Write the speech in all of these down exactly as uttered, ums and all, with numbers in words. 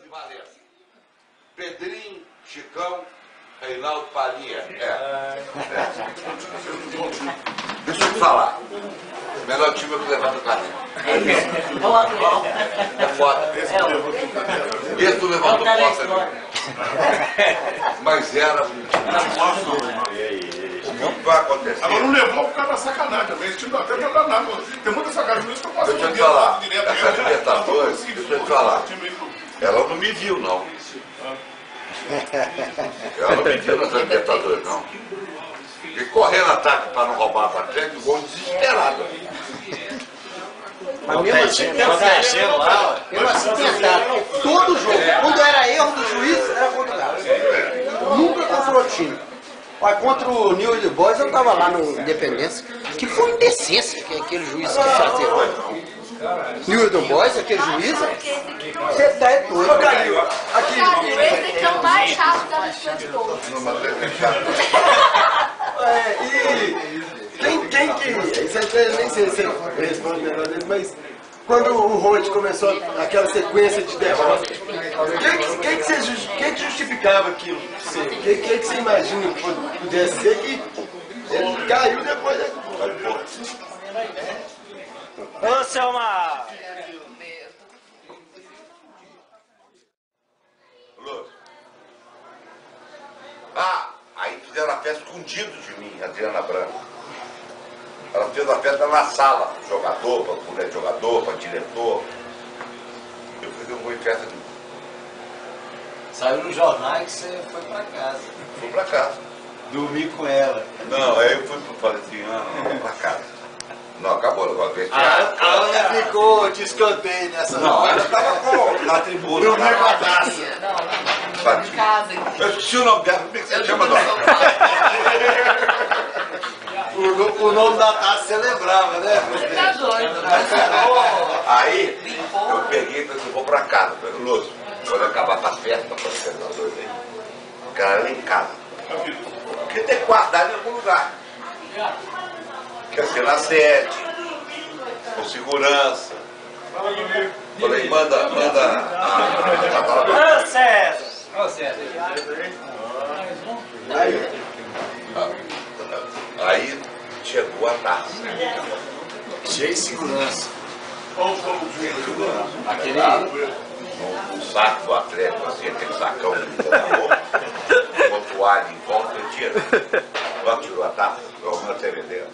de Valença. Pedrinho, Chicão, Reinaldo Palinha. É. é. Deixa eu te falar. O melhor time é o que levanta o carrinho. É isso. É o atual. É foda. Esse tu levantou posta ali. Mas era um o que vai acontecer? Agora não levou por causa da sacanagem também. Esse time não até pra dar nada. Tem muita sacanagem nisso que eu posso Deixa eu te falar. Essa Libertadores, deixa eu te falar. Ela não me viu, não. Ela não me viu nessa Libertadores, não. E correndo ataque para não roubar a partida, o gol desesperado. Mas mesmo assim, tentaram. Lá, mesmo assim, tentaram. Todo jogo, quando era erro do juiz, era gol do Galo. Nunca contra o time. Olha, contra o New Old Boys, eu tava lá no Independência, que foi indecência que aquele juiz quis fazer. New Old Boys, aquele juiz, você tá é doido. Ô, Calil, aqui. Esse é o mais chato da lista de todos. É, e quem, quem que... Isso até nem sei se você responde melhor dele, mas quando o Ronde começou aquela sequência de derrotas, quem que, quem que, você, quem que justificava aquilo? Quem, quem que você imagina que pudesse ser que ele caiu depois da... Ô, Selma! Lúcio. Ah, aí fizeram a festa escondido de mim, Adriana Branco. Ela fez a festa na sala, jogador, para mulher de jogador, para diretor. Eu fui um em festa de mim. Saiu no jornal que você foi pra casa. Fui pra casa. Dormi com ela. Não, aí eu fui pro falei assim, ah, não, vou pra casa. Não, acabou, agora A, a Ana ficou de escanteio nessa Não, hora. ela estava com, na tribuna. Dormi com a taça. Não, não, não. Em casa. Eu esqueci o nome dela, como é que você chama, dona? O, o nome da taça você lembrava, né? Você tá doido. Aí, eu peguei e falei assim, vou pra casa. Eu falei, Lúcio, quando acabar a festa, para os treinadores aí, eu quero ela em casa. Porque tem que guardar em algum lugar. Quer ser na sede, com segurança. Falei, manda, manda a... Ô, César! Ô, César. Aí, aí chegou a taça. Cheio de segurança. Aquele um saco do Atlético, assim, aquele sacão de na boca, uma toalha em volta, eu tiro. Ela tirou a taça, eu arrumo a T V dela.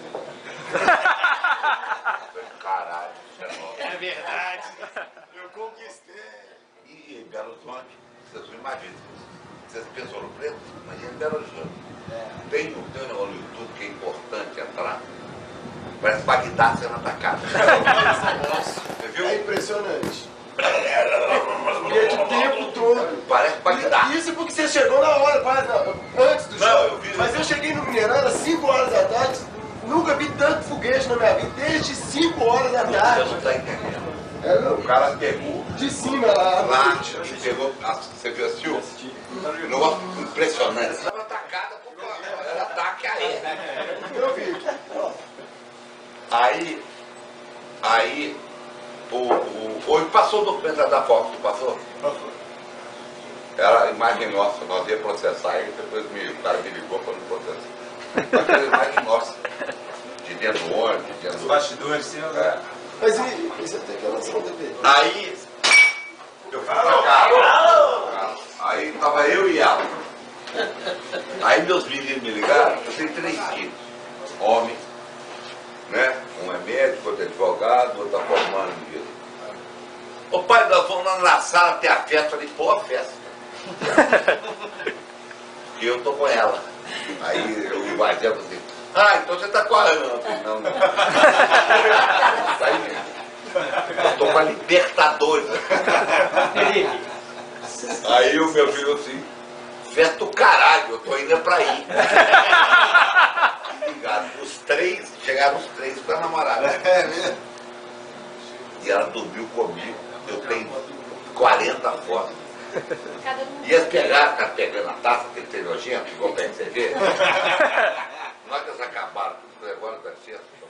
Caralho, É verdade. eu conquistei. E em Belo Horizonte, vocês não imaginam. Vocês pensam no preto? Mas em Belo Horizonte. Tem um tem um negócio no YouTube que é importante entrar. Parece Bagdá sendo atacado. Você viu? É impressionante. E é de tempo todo. Parece Bagdá. Isso porque você chegou na hora, quase na- antes do Não, jogo. eu vi. Mas eu cheguei no Mineirão, era cinco horas da tarde, nunca vi tanto foguete na minha vida, desde cinco horas da Você tarde. não está entendendo. Era O cara pegou. de cima lá. Lá, pegou. Você viu assim? Um negócio impressionante. Estava atacada por era ataque aéreo. Eu vi. Aí, aí, o, o, hoje passou o documento da Fox, não passou? Era a imagem nossa, nós ia processar ele, depois me, o cara me ligou para não processar. Mas era a imagem nossa, de dentro do ônibus, de dentro do... Bastidores seus, É. Mas e, isso tem que relação da ver. Aí, eu fui pra casa, aí tava eu e ela. Aí meus meninos me ligaram, eu tenho três filhos, homem, né? Um é médico, outro é advogado, outro está formando em vida. Ô pai, nós vamos lá na sala ter a festa. Eu falei, pô, a festa. E eu tô com ela. Aí eu vi mais ela assim, ah, então você tá com a Ana. Eu falei, não, não. Aí mesmo. Eu tô com a Libertadores. Aí o meu filho assim, festa o caralho, eu tô indo pra ir. Ligado, os três, chegaram os três com a namorada. É mesmo? E ela dormiu comigo, eu tenho quarenta fotos. Cada um. E eles pegaram, ficaram pegando a taça, aquele trem nojento, igual pra você ver. Na hora que eles acabaram, tudo agora da festa.